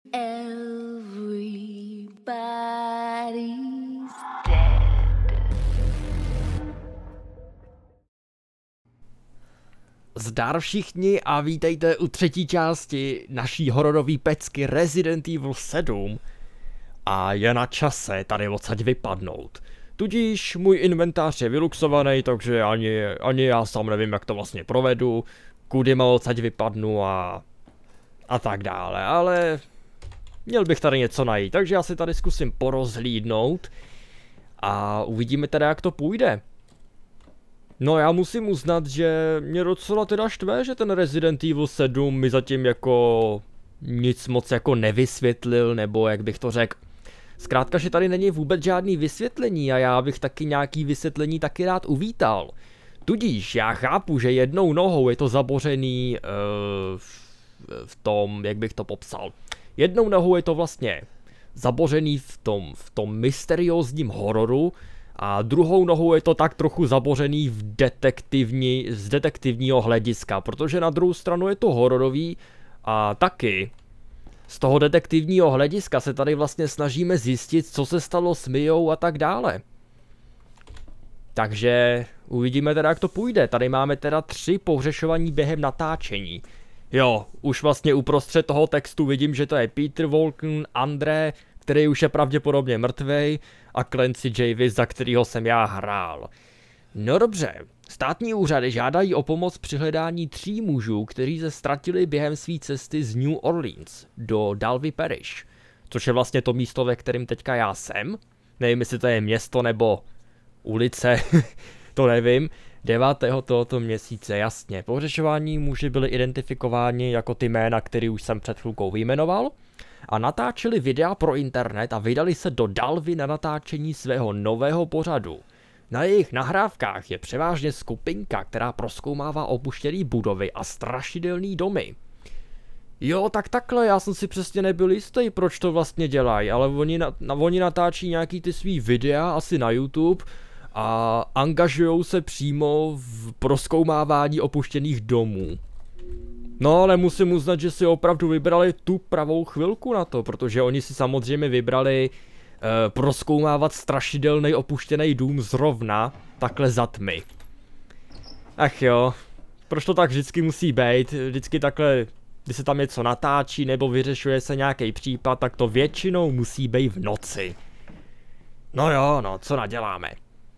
Everybody's dead. Zdar všichni a vítejte u třetí části naší hororové pecky Resident Evil 7. A je na čase tady odsaď vypadnout. Tudíž můj inventář je vyluxovaný, takže ani já sám nevím, jak to vlastně provedu, kudy má odsaď vypadnu a tak dále, ale měl bych tady něco najít, takže já si tady zkusím porozhlídnout a uvidíme teda, jak to půjde. No, já musím uznat, že mě docela teda štve, že ten Resident Evil 7 mi zatím jako nic moc jako nevysvětlil, nebo jak bych to řekl. Zkrátka, že tady není vůbec žádný vysvětlení a já bych taky nějaký vysvětlení taky rád uvítal. Tudíž já chápu, že jednou nohou je to zabořený v tom, jak bych to popsal. Jednou nohou je to vlastně zabořený v tom mysteriózním hororu a druhou nohou je to tak trochu zabořený z detektivního hlediska, protože na druhou stranu je to hororový a taky z toho detektivního hlediska se tady vlastně snažíme zjistit, co se stalo s Miou a tak dále. Takže uvidíme teda, jak to půjde. Tady máme teda 3 pohřešovaní během natáčení. Jo, už vlastně uprostřed toho textu vidím, že to je Peter Walken, André, který už je pravděpodobně mrtvej, a Clancy Jarvis, za kterýho jsem já hrál. No dobře, státní úřady žádají o pomoc při hledání 3 mužů, kteří se ztratili během své cesty z New Orleans do Dalvey Parish, což je vlastně to místo, ve kterém teďka já jsem. Nevím, jestli to je město nebo ulice, to nevím. 9. tohoto měsíce, jasně. Pohřešování muži byli identifikováni jako ty jména, který už jsem před chvilkou vyjmenoval, a natáčeli videa pro internet a vydali se do Dalvey na natáčení svého nového pořadu. Na jejich nahrávkách je převážně skupinka, která prozkoumává opuštěné budovy a strašidelné domy. Jo, tak takhle, já jsem si přesně nebyl jistý, proč to vlastně dělají, ale oni natáčí nějaký ty svý videa asi na YouTube a angažujou se přímo v prozkoumávání opuštěných domů. No, ale musím uznat, že si opravdu vybrali tu pravou chvilku na to, protože oni si samozřejmě vybrali prozkoumávat strašidelný opuštěný dům zrovna takhle za tmy. Ach jo, proč to tak vždycky musí být? Vždycky takhle, když se tam něco natáčí nebo vyřešuje se nějaký případ, tak to většinou musí být v noci. No jo, no, co naděláme?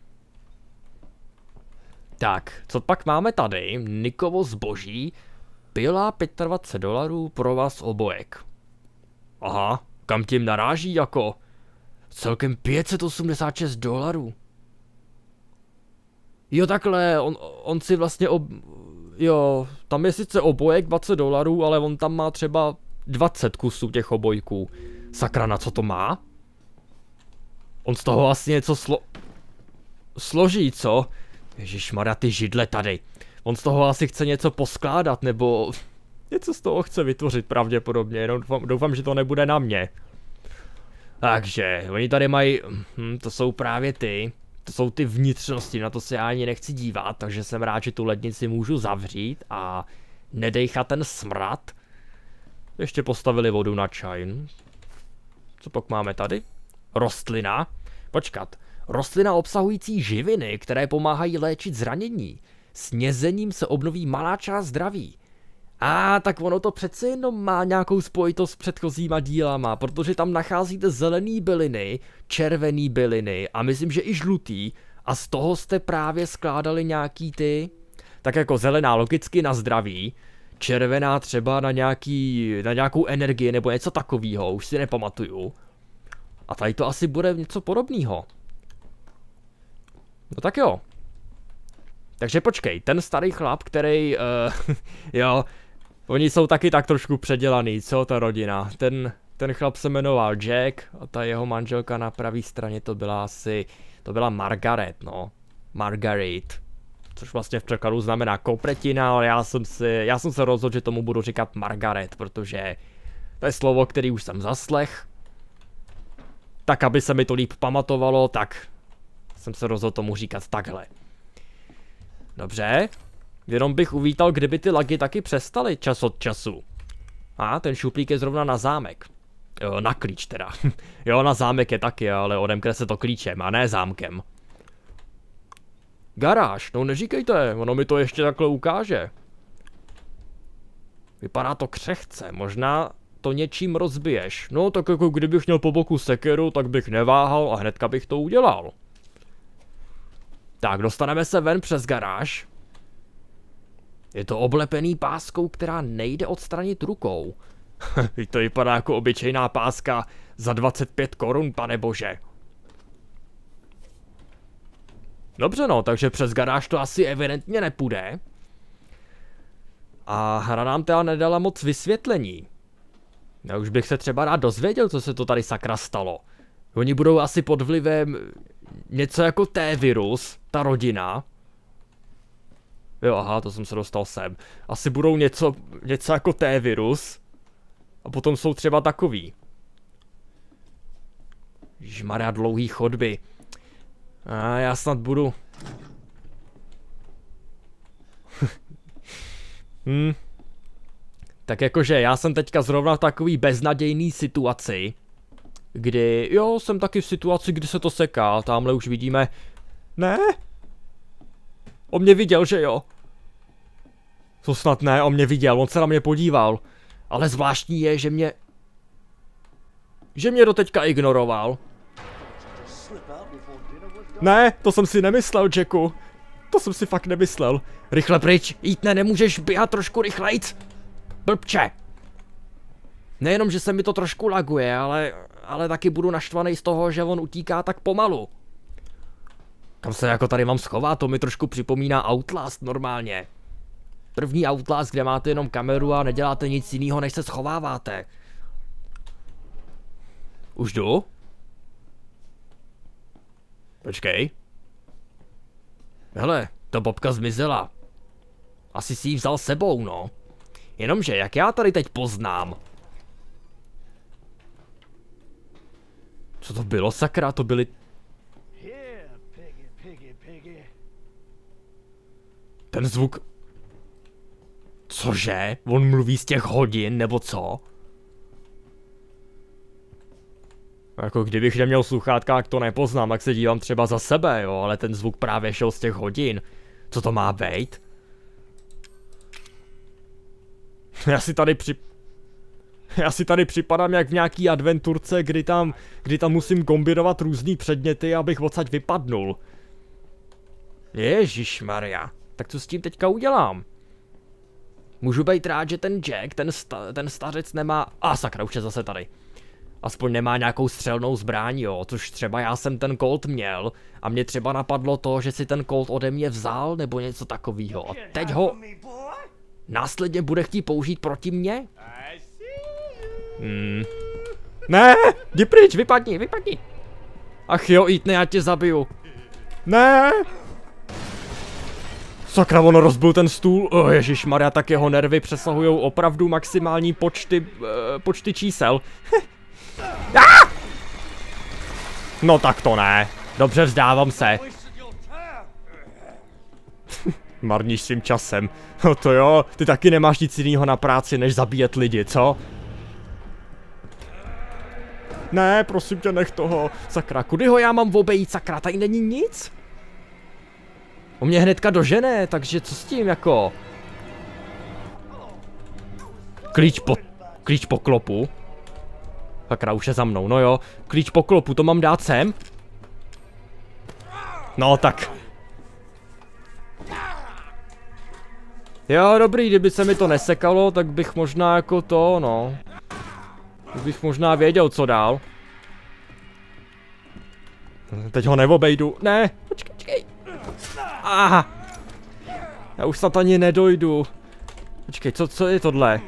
Tak, co pak máme tady? Nikovo zboží. Pila $25 pro vás obojek. Aha, kam tím naráží jako? Celkem $586. Jo, takhle, on si vlastně jo, tam je sice obojek $20, ale on tam má třeba 20 kusů těch obojků. Sakra, na co to má? On z toho asi něco složí, co? Ježišmarja, ty židle tady. On z toho asi chce něco poskládat, nebo něco z toho chce vytvořit pravděpodobně, jenom doufám, že to nebude na mě. Takže, oni tady mají, to jsou právě to jsou ty vnitřnosti, na to se já ani nechci dívat, takže jsem rád, že tu lednici můžu zavřít a nedejchat ten smrad. Ještě postavili vodu na čaj. Co pak máme tady? Rostlina. Počkat, rostlina obsahující živiny, které pomáhají léčit zranění. Snězením se obnoví malá část zdraví. Tak ono to přece jenom má nějakou spojitost s předchozíma dílama, protože tam nacházíte zelený byliny, červený byliny a myslím, že i žlutý, a z toho jste právě skládali nějaký tak jako zelená logicky na zdraví, červená třeba na nějakou energii nebo něco takového, už si nepamatuju. A tady to asi bude něco podobného. No tak jo. Takže počkej, ten starý chlap, který, jo, oni jsou taky tak trošku předělaný, co ta rodina. Ten chlap se jmenoval Jack a ta jeho manželka na pravé straně to byla Margaret, no. Margaret. Což vlastně v překladu znamená kopretina, ale já jsem se rozhodl, že tomu budu říkat Margaret, protože to je slovo, který už jsem zaslech. Tak, aby se mi to líp pamatovalo, tak jsem se rozhodl tomu říkat takhle. Dobře, jenom bych uvítal, kdyby ty lagy taky přestaly čas od času. Ten šuplík je zrovna na zámek. Na klíč teda. Jo, na zámek je taky, ale odemkne se to klíčem a ne zámkem. Garáž, no neříkejte, ono mi to ještě takhle ukáže. Vypadá to křehce, možná to něčím rozbiješ. No tak jako kdybych měl po boku sekeru, tak bych neváhal a hnedka bych to udělal. Tak, dostaneme se ven přes garáž. Je to oblepený páskou, která nejde odstranit rukou. To vypadá jako obyčejná páska za 25 korun, pane bože. Dobře no, takže přes garáž to asi evidentně nepůjde. A hra nám teda nedala moc vysvětlení. Já už bych se třeba rád dozvěděl, co se to tady sakra stalo. Oni budou asi pod vlivem něco jako T-virus, ta rodina. Jo, aha, to jsem se dostal sem. Asi budou něco jako T-virus. A potom jsou třeba takový. Ježišmarja, dlouhý chodby. A já snad budu... Tak jakože já jsem teďka zrovna v takový beznadějný situaci, kdy, jo, jsem taky v situaci, kdy se to seká, tamhle už vidíme, ne? On mě viděl, že jo? To snad ne, on mě viděl, on se na mě podíval, ale zvláštní je, že mě doteďka ignoroval. Ne, to jsem si nemyslel, Jacku. To jsem si fakt nemyslel. Rychle pryč, Ethan, nemůžeš běhat trošku rychlejc? Blbče. Nejenom, že se mi to trošku laguje, ale taky budu naštvaný z toho, že on utíká tak pomalu. Kam se jako tady mám schovat, to mi trošku připomíná Outlast normálně. První Outlast, kde máte jenom kameru a neděláte nic jiného, než se schováváte. Už jdu? Počkej. Hele, ta bobka zmizela. Asi si ji vzal sebou, no. Jenomže, jak já tady teď poznám? Co to bylo, sakra? To byly... Ten zvuk... Cože? On mluví z těch hodin, nebo co? Jako kdybych neměl sluchátka, jak to nepoznám, tak se dívám třeba za sebe, jo, ale ten zvuk právě šel z těch hodin. Co to má být? Já si tady připadám jak v nějaký adventurce, kdy tam musím kombinovat různý předměty, abych odsaď vypadnul. Ježišmarja, tak co s tím teďka udělám? Můžu být rád, že ten Jack, ten stařec nemá... sakra, už je zase tady. Aspoň nemá nějakou střelnou zbraň, jo, což třeba já jsem ten Colt měl a mě třeba napadlo to, že si ten Colt ode mě vzal, nebo něco takového. A teď ho následně bude chtít použít proti mně? Ne, jdi pryč, vypadni. Ach jo, Ethan, já tě zabiju. Ne. Sakra, on rozbil ten stůl. Ježišmarja, tak jeho nervy přesahujou opravdu maximální počty čísel. No tak to ne. Dobře, vzdávám se. Marníš svým časem. No to jo, ty taky nemáš nic jiného na práci, než zabíjet lidi, co? Ne, prosím tě, nech toho. Sakra, kudy ho já mám obejít, sakra, tady není nic? On mě hnedka dožene, takže co s tím jako? Klíč po klopu. Sakra, už je za mnou, no jo. Klíč po klopu, to mám dát sem? No tak. Jo, dobrý, kdyby se mi to nesekalo, tak bych možná jako to, no. Bych možná věděl, co dál. Teď ho neobejdu. Ne, počkej. Aha. Já už snad ani nedojdu. Počkej, co je tohle?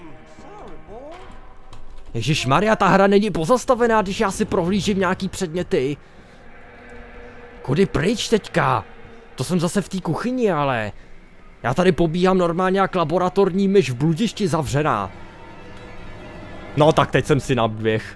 Ježišmarja, ta hra není pozastavená, když já si prohlížím nějaký předměty. Kudy pryč teďka? To jsem zase v té kuchyni, ale... Já tady pobíhám normálně jak laboratorní myš v bludišti zavřená. No tak teď jsem si naběh.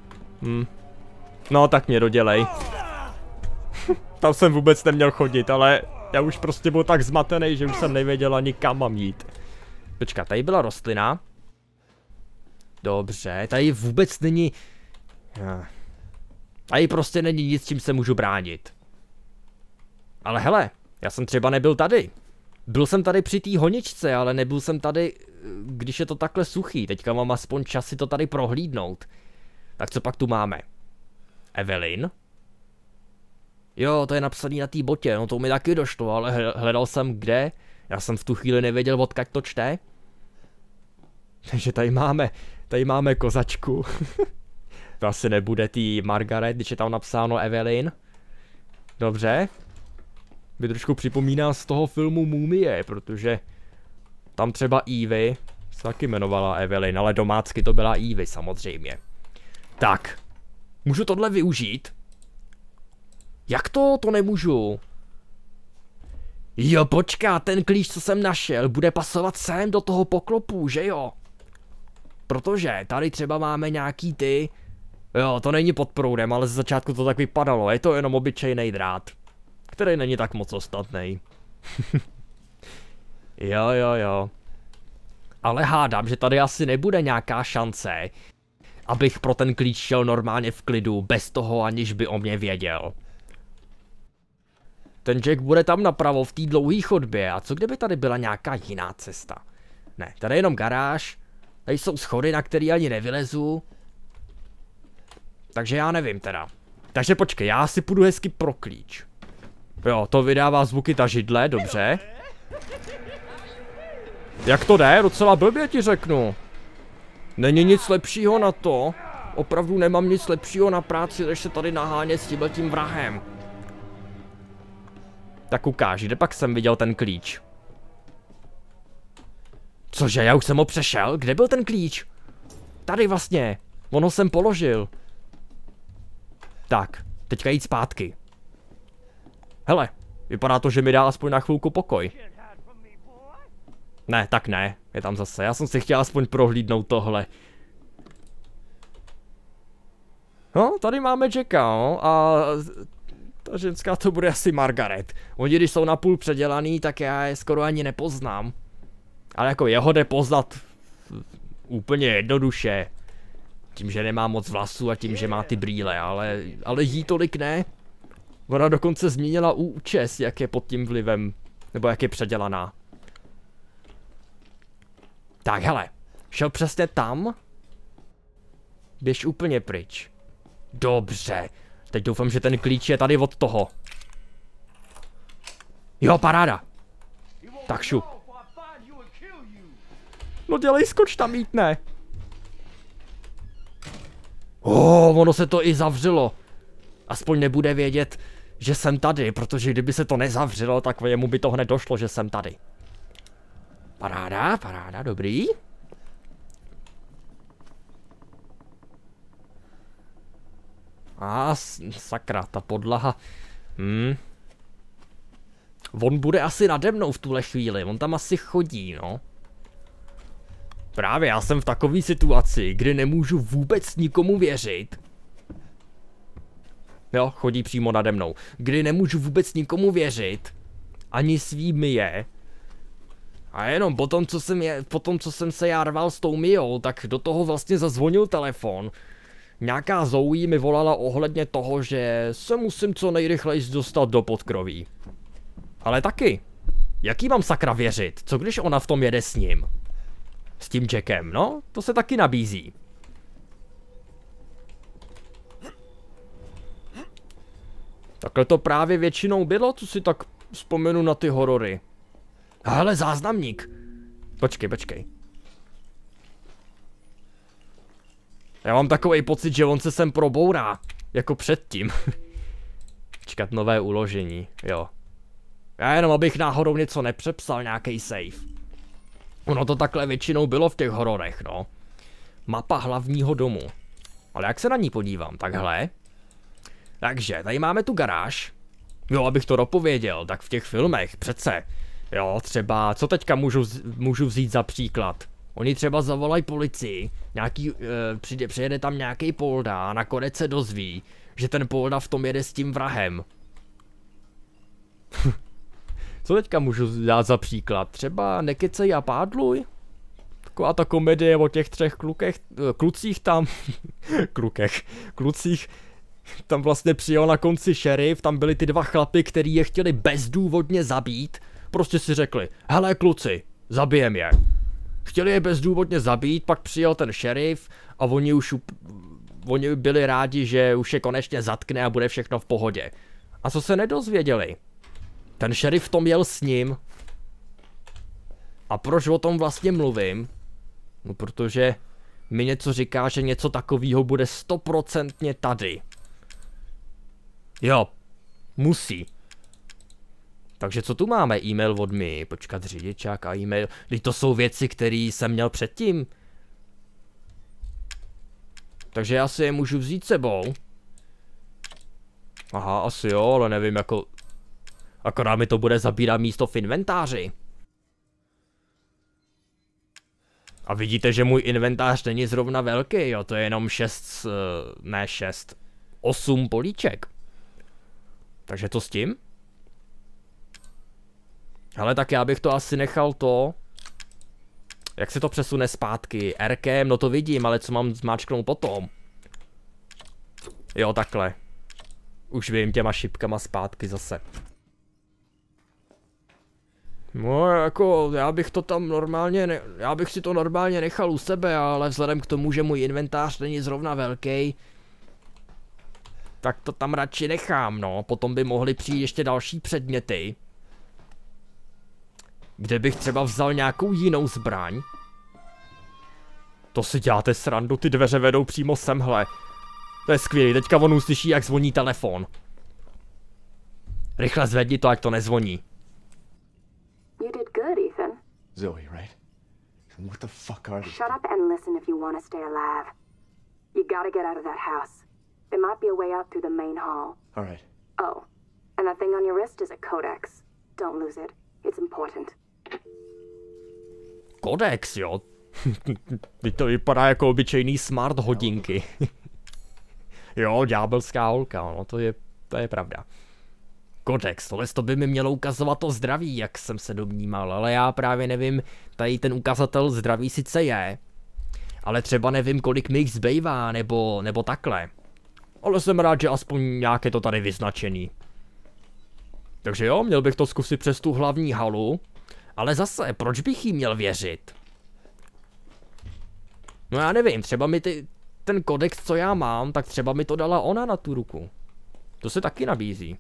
No tak mě dodělej. Tam jsem vůbec neměl chodit, ale já už prostě byl tak zmatený, že už jsem nevěděl ani kam mám jít. Počkat, tady byla rostlina. Dobře, tady vůbec není Tady prostě není nic, čím se můžu bránit. Ale hele, já jsem třeba nebyl tady. Byl jsem tady při té honičce, ale nebyl jsem tady, když je to takhle suchý. Teďka mám aspoň čas si to tady prohlídnout. Tak co pak tu máme? Evelyn? Jo, to je napsaný na té botě, no to mi taky došlo, ale hledal jsem kde. Já jsem v tu chvíli nevěděl, odkud to čte. Takže tady máme kozačku. To asi nebude tý Margaret, když je tam napsáno Evelyn. Dobře. By trošku připomíná z toho filmu Mumie, protože tam třeba Evie se taky jmenovala Evelyn, ale domácky to byla Evie samozřejmě. Tak. Můžu tohle využít? Jak to? To nemůžu. Jo, počká, ten klíč, co jsem našel, bude pasovat sem do toho poklopu, že jo? Protože tady třeba máme nějaký ty... Jo, to není pod proudem, ale ze začátku to tak vypadalo, je to jenom obyčejný drát. Který není tak moc ostatný. Jo. Ale hádám, že tady asi nebude nějaká šance, abych pro ten klíč šel normálně v klidu, bez toho, aniž by o mě věděl. Ten Jack bude tam napravo v té dlouhé chodbě, a co kdyby tady byla nějaká jiná cesta? Ne, tady je jenom garáž, tady jsou schody, na který ani nevylezu. Takže já nevím teda. Takže počkej, já si půjdu hezky pro klíč. Jo, to vydává zvuky ta židle, dobře. Jak to jde? Docela blbě ti řeknu. Není nic lepšího na to. Opravdu nemám nic lepšího na práci, než se tady nahánět s tímhletím vrahem. Tak ukáž, kde pak jsem viděl ten klíč? Cože, já už jsem ho přešel? Kde byl ten klíč? Tady vlastně. On ho jsem položil. Tak, teďka jít zpátky. Hele, vypadá to, že mi dá aspoň na chvilku pokoj. Ne, tak ne, je tam zase, já jsem si chtěl aspoň prohlídnout tohle. No, tady máme Jacka, no, a ta ženská to bude asi Margaret. Oni, když jsou napůl předělaný, tak já je skoro ani nepoznám. Ale jako jeho jde poznat úplně jednoduše. Tím, že nemá moc vlasů a tím, že má ty brýle, ale jí tolik ne. Ona dokonce změnila účes, jak je pod tím vlivem, nebo jak je předělaná. Tak hele, šel přesně tam. Běž úplně pryč. Dobře, teď doufám, že ten klíč je tady od toho. Jo, paráda. Tak šup. No dělej, skoč tam, mítne. Ono se to i zavřelo. Aspoň nebude vědět, že jsem tady, protože kdyby se to nezavřelo, tak jemu by to hned došlo, že jsem tady. Paráda, dobrý. Sakra, ta podlaha. On bude asi nade mnou v tuhle chvíli, on tam asi chodí, no. Právě, já jsem v takové situaci, kdy nemůžu vůbec nikomu věřit. Jo, chodí přímo nade mnou. Kdy nemůžu vůbec nikomu věřit. Ani svým je. A jenom potom, co jsem se já rval s tou Miou, tak do toho vlastně zazvonil telefon. Nějaká Zoe mi volala ohledně toho, že se musím co nejrychleji dostat do podkroví. Ale taky. Jaký mám sakra věřit? Co když ona v tom jede s ním? S tím Jackem, no? To se taky nabízí. Takhle to právě většinou bylo, co si tak vzpomenu na ty horory. Hele, záznamník. Počkej. Já mám takový pocit, že on se sem probourá. Jako předtím. Čekat nové uložení, jo. Já jenom abych náhodou něco nepřepsal, nějaký save. Ono to takhle většinou bylo v těch hororech, no. Mapa hlavního domu. Ale jak se na ní podívám, takhle. Takže, tady máme tu garáž. Jo, abych to dopověděl, tak v těch filmech přece. Jo, třeba, co teďka můžu vzít za příklad? Oni třeba zavolají policii, přijede tam nějaký polda a nakonec se dozví, že ten polda v tom jede s tím vrahem. Co teďka můžu dát za příklad? Třeba nekecej a pádluj? Taková ta komedie o těch 3 klucích tam, klucích, tam vlastně přijel na konci šerif, tam byli ty 2 chlapy, který je chtěli bezdůvodně zabít, prostě si řekli, hele kluci, zabijem je. Chtěli je bezdůvodně zabít, pak přijel ten šerif a oni byli rádi, že už je konečně zatkne a bude všechno v pohodě. A co se nedozvěděli? Ten šerif v tom jel s ním. A proč o tom vlastně mluvím? No protože mi něco říká, že něco takového bude 100% tady. Jo, musí. Takže co tu máme? E-mail od mi, počkat řidičák a e-mail. Teď to jsou věci, které jsem měl předtím. Takže já si je můžu vzít sebou. Aha, asi jo, ale nevím jako... Akorát mi to bude zabírat místo v inventáři. A vidíte, že můj inventář není zrovna velký, jo, to je jenom 8 políček. Takže to s tím? Ale tak já bych to asi nechal to. Jak se to přesune zpátky? Rkem, no to vidím, ale co mám zmáčknout potom? Jo, takhle. Už vím, těma šipkama zpátky zase. No jako, já bych to tam normálně, já bych si to normálně nechal u sebe, ale vzhledem k tomu, že můj inventář není zrovna velký, tak to tam radši nechám, no. Potom by mohly přijít ještě další předměty. Kde bych třeba vzal nějakou jinou zbraň. To si děláte srandu, ty dveře vedou přímo semhle. To je skvělý, teďka on uslyší, jak zvoní telefon. Rychle zvedni to, ať to nezvoní. You did good, Ethan. Zoe, right? What the fuck are these? Shut up and listen if you want to stay alive. You gotta get out of that house. There might be a way out through the main hall. All right. Oh, and that thing on your wrist is a codex. Don't lose it. It's important. Kodex, jo? Teď to vypadá jako obyčejný smart hodinky. Jo, ďábelská holka, no to je pravda. Kodex, tohle to by mi mělo ukazovat to zdraví, jak jsem se domnímal, ale já právě nevím, tady ten ukazatel zdraví sice je, ale třeba nevím, kolik mi jich zbývá, nebo takhle. Ale jsem rád, že aspoň nějak je to tady vyznačený. Takže jo, měl bych to zkusit přes tu hlavní halu, ale zase, proč bych jí měl věřit? No já nevím, třeba mi ten kodex, co já mám, tak třeba mi to dala ona na tu ruku. To se taky nabízí.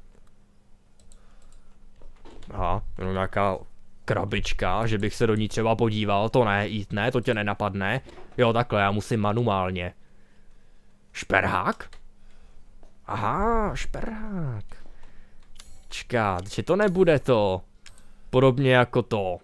Aha, jenom nějaká krabička, že bych se do ní třeba podíval, to ne, jít ne, to tě nenapadne. Jo, takhle, já musím manuálně. Šperhák? Aha, šperhák. Čekat, že to nebude to. Podobně jako to.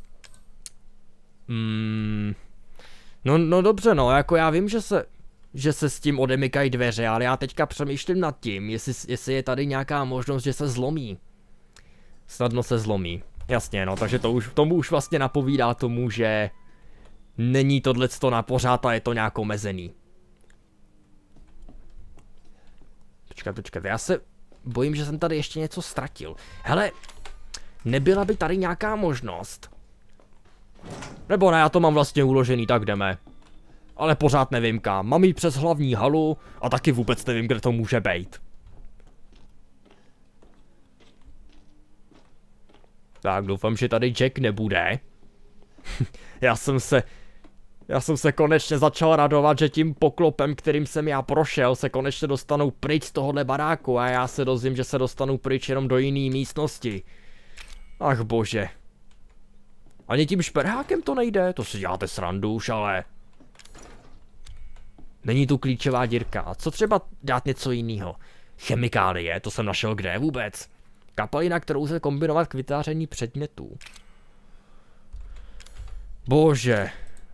No dobře, no, jako já vím, že se s tím odemykají dveře, ale já teďka přemýšlím nad tím, jestli je tady nějaká možnost, že se zlomí. Snadno se zlomí. Jasně, no, takže tomu už vlastně napovídá tomu, že není tohleto na pořád a je to nějak omezený. Počkat, já se bojím, že jsem tady ještě něco ztratil. Hele, nebyla by tady nějaká možnost? Nebo ne, já to mám vlastně uložený, tak jdeme. Ale pořád nevím kam, mám jít přes hlavní halu a taky vůbec nevím, kde to může být. Tak doufám, že tady Jack nebude. Já jsem se konečně začal radovat, že tím poklopem, kterým jsem já prošel, se konečně dostanou pryč z tohohle baráku a já se dozvím, že se dostanou pryč jenom do jiné místnosti. Ach bože. Ani tím šperhákem to nejde, to si děláte srandu už, ale... Není tu klíčová dírka, a co třeba dát něco jiného? Chemikálie, to jsem našel kde vůbec? Kapalina, kterou se kombinovat k vytváření předmětů. Bože.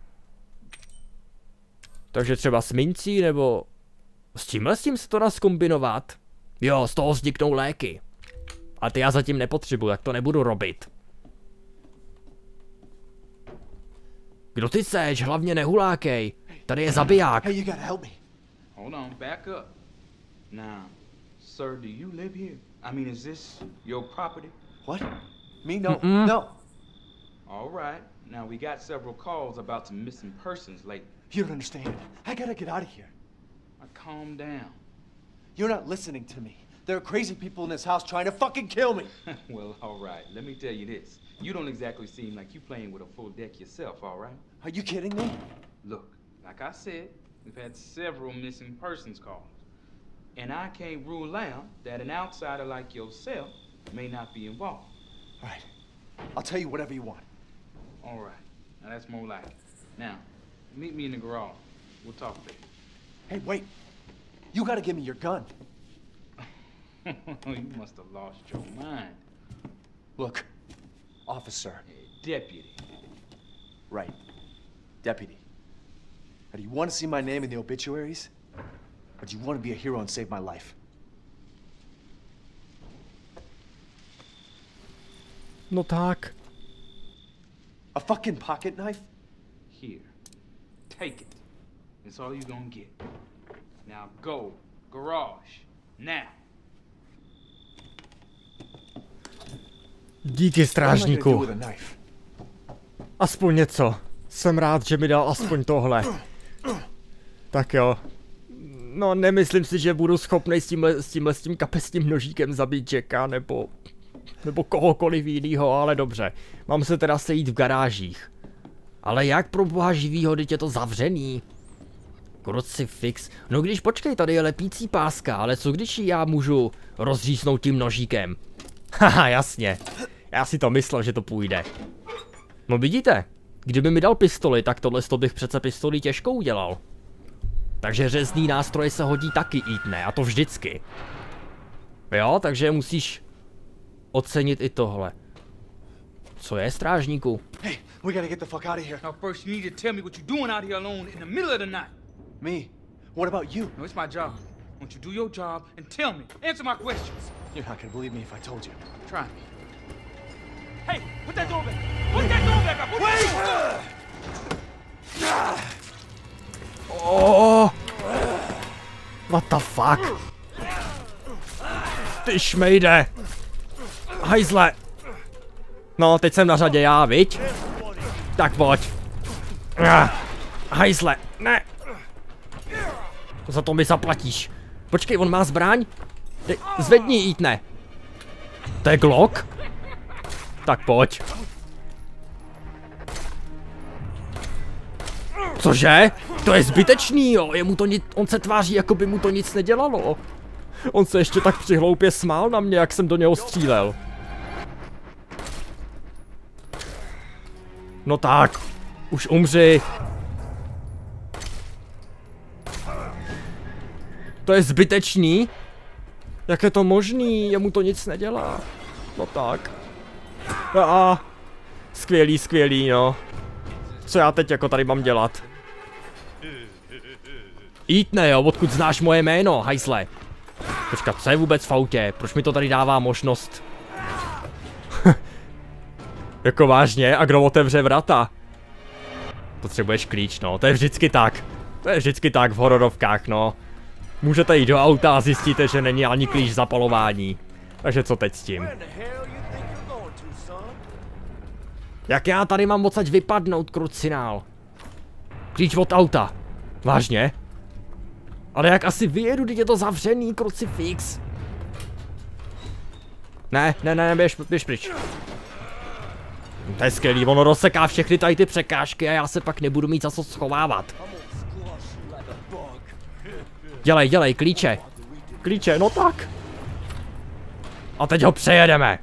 Takže třeba s mincí, nebo... S tím se to dá zkombinovat? Jo, z toho vzniknou léky. A ty já zatím nepotřebuji, tak to nebudu robit. Kdo ty seš? Hlavně nehulákej. Tady je zabiják. Hey, you gotta help me. Hold on, back up. Now, sir, do you live here? I mean, is this your property? What? Me? No. No. All right. Now, we got several calls about some missing persons lately. You don't understand. I gotta get out of here. Now, calm down. You're not listening to me. There are crazy people in this house trying to fucking kill me. Well, all right. Let me tell you this. You don't exactly seem like you playing with a full deck yourself, all right? Are you kidding me? Look, like I said, we've had several missing persons calls. And I can't rule out that an outsider like yourself may not be involved. All right. I'll tell you whatever you want. All right. Now, that's more like it. Now, meet me in the garage. We'll talk later. Hey, wait. You gotta give me your gun. You must have lost your mind. Look, officer. Deputy. Right. Deputy. Now, do you want to see my name in the obituaries? Or do you want to be a hero and save my life? No tak. A fucking pocket knife? Here. Take it. It's all you're gonna get. Now go. Garage. Now. Díky What am I gonna do strážníku. with a knife? Aspoň něco. Jsem rád, že mi dal aspoň tohle. Tak jo. No, nemyslím si, že budu schopný s tím kapesním nožíkem zabít Jacka, nebo kohokoliv jinýho, ale dobře. Mám se teda sejít v garážích. Ale jak pro boha živýho, teď je to zavřený? Krucifix. No když počkej, tady je lepící páska, ale co když ji já můžu rozřísnout tím nožíkem? Haha, jasně. Já si to myslel, že to půjde. No vidíte, kdyby mi dal pistoli, tak tohle bych přece pistoli těžko udělal. Takže řezný nástroje se hodí taky ne, a to vždycky. Jo, takže musíš ocenit i tohle. Co je, strážníku? Hey, we gotta get the fuck out of here. Now first you need to tell me what you're doing out here alone in the middle of the night. Me? What about you? No, it's my job. Won't you do your job and tell me? Answer my questions. You're not gonna believe me if I told you. Try me. Hey, put that door back. Put that door back up. Wait! Oh, what the fuck? Ty šmejde. Hajzle. No, teď jsem na řadě já, viď? Tak pojď. Hajzle, ne. Za to mi zaplatíš. Počkej, on má zbraň? Zvedni, Ítne. To je Glock? Tak pojď. Cože? To je zbytečný, jo. On se tváří, jako by mu to nic nedělalo. On se ještě tak přihloupě smál na mě, jak jsem do něho střílel. No tak, už umři. To je zbytečný? Jak je to možný? Jemu to nic nedělá. No tak. Skvělý, no. Co já teď jako tady mám dělat? Ítne, jo, odkud znáš moje jméno, hajzle. Počkat, co je vůbec v autě? Proč mi to tady dává možnost? Jako vážně? A kdo otevře vrata? Potřebuješ klíč, no, to je vždycky tak. To je vždycky tak v hororovkách, no. Můžete jít do auta a zjistíte, že není ani klíč zapalování. Takže co teď s tím? Jak já tady mám odsaď vypadnout, krucinál? Klíč od auta. Vážně? Ale jak asi vyjedu, když je to zavřený, krucifix? Ne, běž pryč. To je skvělý, ono rozseká všechny tady ty překážky a já se pak nebudu mít za co schovávat. Dělej, klíče. Klíče, no tak. A teď ho přejedeme.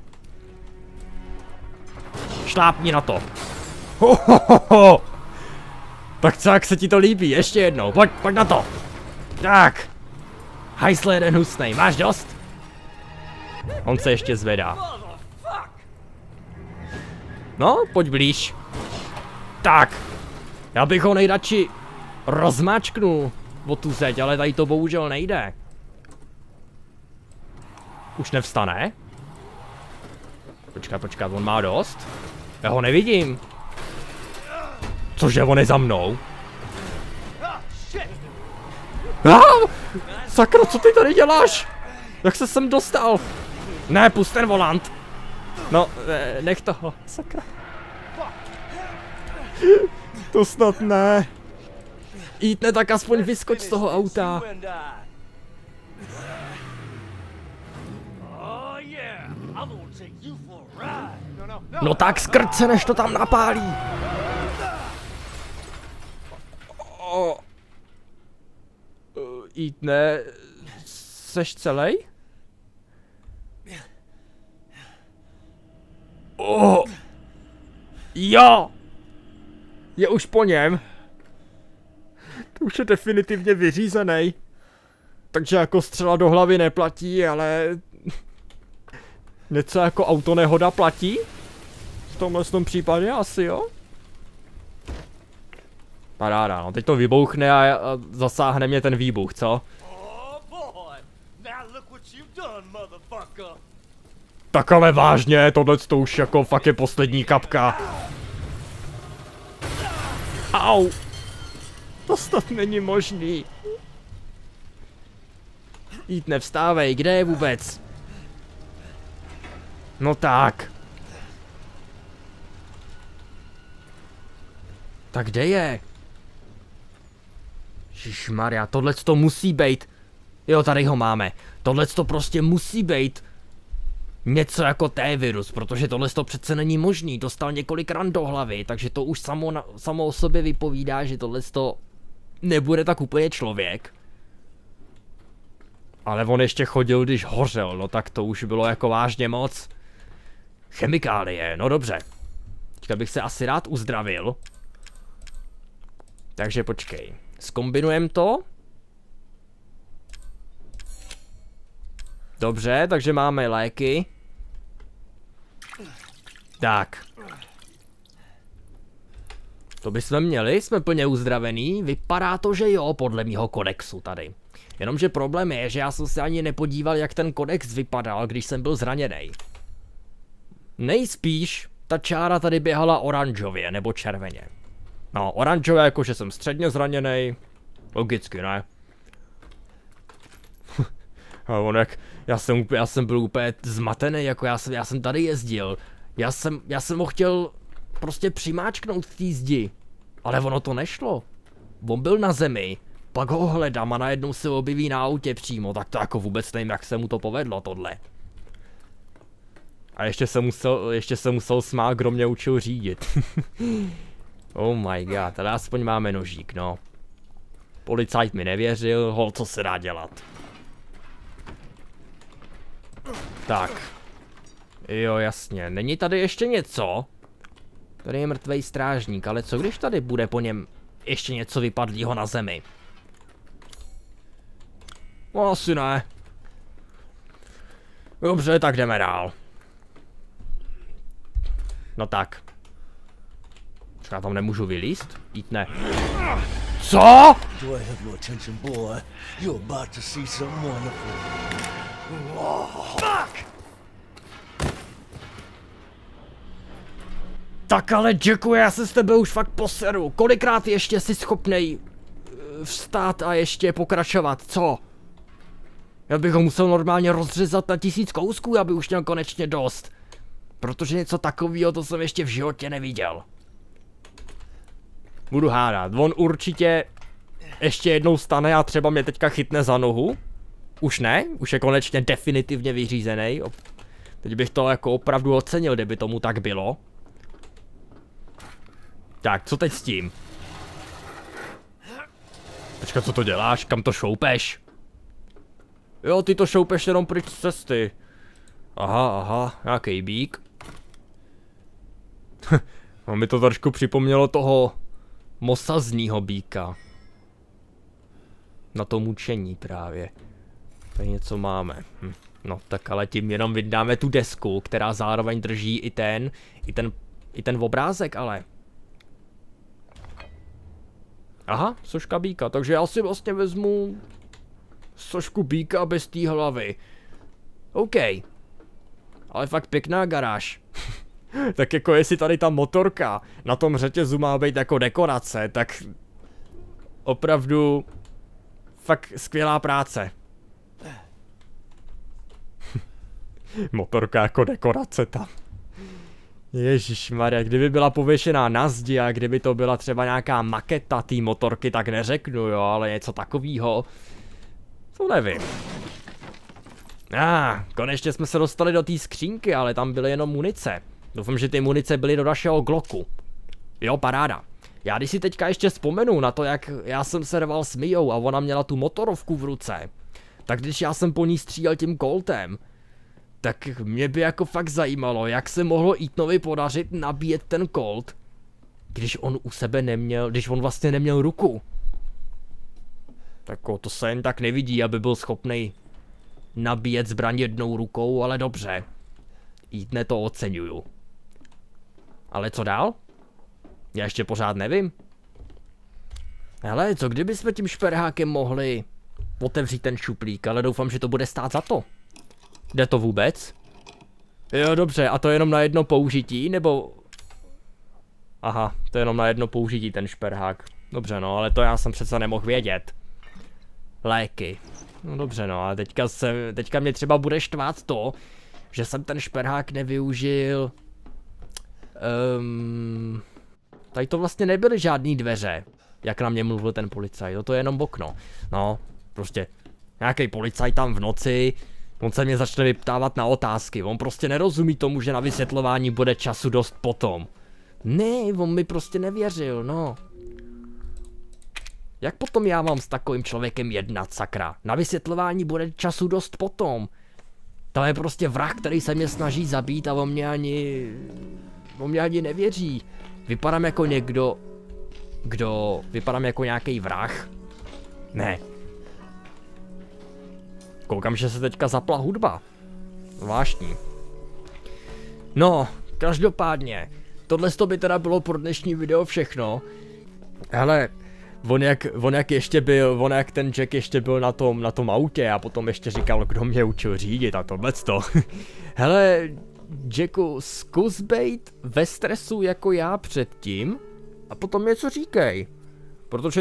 Šlápni na to. Tak co, jak se ti to líbí? Ještě jednou, pojď na to. Tak. Hajsle jeden husnej, máš dost? On se ještě zvedá. No, pojď blíž. Tak. Já bych ho nejradši rozmáčknul o tu zeď, ale tady to bohužel nejde. Už nevstane? Počkat, on má dost? Já ho nevidím. Cože, on je za mnou? Sakra, co ty tady děláš? Jak se sem dostal? Ne, pust ten volant. No, nech toho, sakra. To snad ne. Jít tak aspoň vyskoč z toho auta. No tak skrť se, než to tam napálí. Jít ne, seš celej? Jo! Je už po něm. To už je definitivně vyřízený. Takže jako střela do hlavy neplatí, ale... něco jako autonehoda platí? V tomhle případě asi jo? Paráda, no teď to vybouchne a zasáhne mě ten výbuch, co? Tak ale vážně, tohle to už jako fakt je poslední kapka. Au! To snad není možný. Jít nevstávej, kde je vůbec? No tak. Tak kde je? Ježišmarja, tohle to musí být. Jo, tady ho máme. Tohle to prostě musí být něco jako T-virus, protože tohle to přece není možný. Dostal několik ran do hlavy, takže to už samo o sobě vypovídá, že tohle to nebude tak úplně člověk. Ale on ještě chodil, když hořel, no tak to už bylo jako vážně moc. Chemikálie, no dobře. Teďka bych se asi rád uzdravil. Takže počkej, zkombinujem to. Dobře, takže máme léky. Tak. To bychom měli, jsme plně uzdravený. Vypadá to, že jo, podle mýho kodexu tady. Jenomže problém je, že já jsem se ani nepodíval, jak ten kodex vypadal, když jsem byl zraněný. Nejspíš ta čára tady běhala oranžově nebo červeně. No, oranžové jako, že jsem středně zraněný. Logicky, ne? A on jak, já jsem byl úplně zmatený, jako já jsem tady jezdil. Já jsem ho chtěl prostě přimáčknout v té zdi. Ale ono to nešlo. On byl na zemi, pak ho hledám a najednou se objeví na autě přímo, tak to jako vůbec nevím, jak se mu to povedlo tohle. A ještě se musel smát, kdo mě učil řídit. Oh my god, tady aspoň máme nožík, no. Policajt mi nevěřil, hol, co se dá dělat. Tak. Jo, jasně, není tady ještě něco? Tady je mrtvej strážník, ale co když tady bude po něm ještě něco vypadlýho na zemi? No asi ne. Dobře, tak jdeme dál. No tak. Já tam nemůžu vylízt? Jít ne. Co? Do I have your attention, boy? You're about to see some wonderful. Fuck! Tak ale Jacku, já se s tebe už fakt poseru. Kolikrát ještě jsi schopnej vstát a ještě pokračovat, co? Já bych ho musel normálně rozřezat na 1000 kousků, aby už měl konečně dost. Protože něco takového to jsem ještě v životě neviděl. Budu hádat, on určitě ještě jednou stane a třeba mě teďka chytne za nohu. Už ne, už je konečně definitivně vyřízený. Teď bych to jako opravdu ocenil, kdyby tomu tak bylo. Tak, co teď s tím? Počkat, co to děláš? Kam to šoupeš? Jo, ty to šoupeš jenom pryč z cesty. Aha, nějaký bík. No, mi to trošku připomnělo toho mosazního býka. Na to mučení právě. Tady něco máme. No tak ale tím jenom vydáme tu desku, která zároveň drží i ten obrázek, ale. Aha, soška býka, takže já si vlastně vezmu sošku býka bez té hlavy. OK. Ale fakt pěkná garáž. Tak jako jestli tady ta motorka na tom řetězu má být jako dekorace, tak opravdu fakt skvělá práce. Motorka jako dekorace tam. Ježišmarja, kdyby byla pověšená na zdi a kdyby to byla třeba nějaká maketa té motorky, tak neřeknu, jo, ale něco takového, to nevím. Konečně jsme se dostali do té skřínky, ale tam byly jenom munice. Doufám, že ty munice byly do našeho Glocku. Jo, paráda. Já když si teďka ještě vzpomenu na to, jak já jsem se rval s Mijou a ona měla tu motorovku v ruce, tak když já jsem po ní střílel tím Coltem, tak mě by jako fakt zajímalo, jak se mohlo Ethanovi podařit nabíjet ten Colt, když on u sebe neměl, když on vlastně neměl ruku. Tak to se jen tak nevidí, aby byl schopný nabíjet zbraň jednou rukou, ale dobře. Ethane, to oceňuju. Ale co dál? Já ještě pořád nevím. Hele, co kdyby jsme tím šperhákem mohli otevřít ten šuplík, ale doufám, že to bude stát za to. Jde to vůbec? Jo, dobře, a to jenom na jedno použití, nebo... Aha, to je jenom na jedno použití ten šperhák. Dobře, no, ale to já jsem přece nemohl vědět. Léky. No dobře, no, ale teďka mě třeba bude štvát to, že jsem ten šperhák nevyužil... Tady to vlastně nebyly žádný dveře, jak na mě mluvil ten policajt, to je jenom okno. No, prostě nějaký policajt tam v noci, on se mě začne vyptávat na otázky, on prostě nerozumí tomu, že na vysvětlování bude času dost potom. Ne, on mi prostě nevěřil, no. Jak potom já mám s takovým člověkem jednat, sakra? Na vysvětlování bude času dost potom. To je prostě vrah, který se mě snaží zabít a on mě ani nevěří. Vypadám jako někdo, vypadám jako nějaký vrah? Ne. Koukám, že se teďka zapla hudba. Zvláštní. No, každopádně, tohle by teda bylo pro dnešní video všechno. Hele, on jak ten Jack ještě byl na tom autě a potom ještě říkal, kdo mě učil řídit a tohleto. Hele, Jacku, zkus bejt ve stresu jako já předtím a potom něco říkej. Protože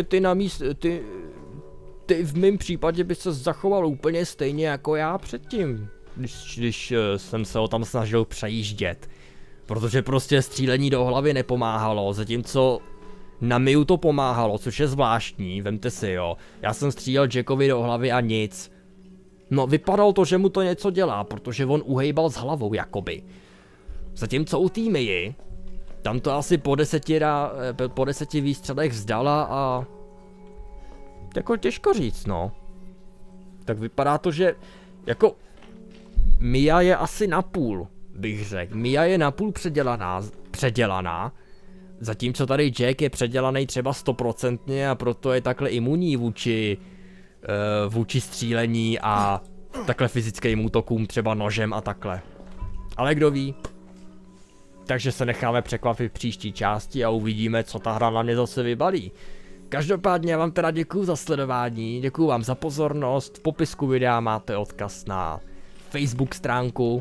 ty v mém případě by se zachoval úplně stejně jako já předtím, když jsem se ho tam snažil přejíždět. Protože prostě střílení do hlavy nepomáhalo, zatímco na Miu to pomáhalo, což je zvláštní, vemte si, jo. Já jsem střílel Jackovi do hlavy a nic. No, vypadalo to, že mu to něco dělá, protože on uhejbal s hlavou, jakoby. Zatímco u té Mii, tam to asi po 10 výstřelech vzdala a... Jako těžko říct, no. Tak vypadá to, že... Jako... Mia je asi napůl, bych řekl. Mia je napůl předělaná. Zatímco tady Jack je předělaný třeba 100% a proto je takhle imunní vůči střílení a takhle fyzickým útokům, třeba nožem a takhle. Ale kdo ví? Takže se necháme překvapit v příští části a uvidíme, co ta hra na mě zase vybalí. Každopádně já vám teda děkuju za sledování, děkuju vám za pozornost, v popisku videa máte odkaz na Facebook stránku.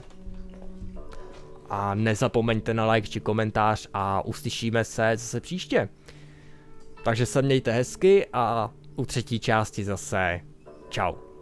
A nezapomeňte na like či komentář a uslyšíme se zase příště. Takže se mějte hezky a u třetí části zase čau.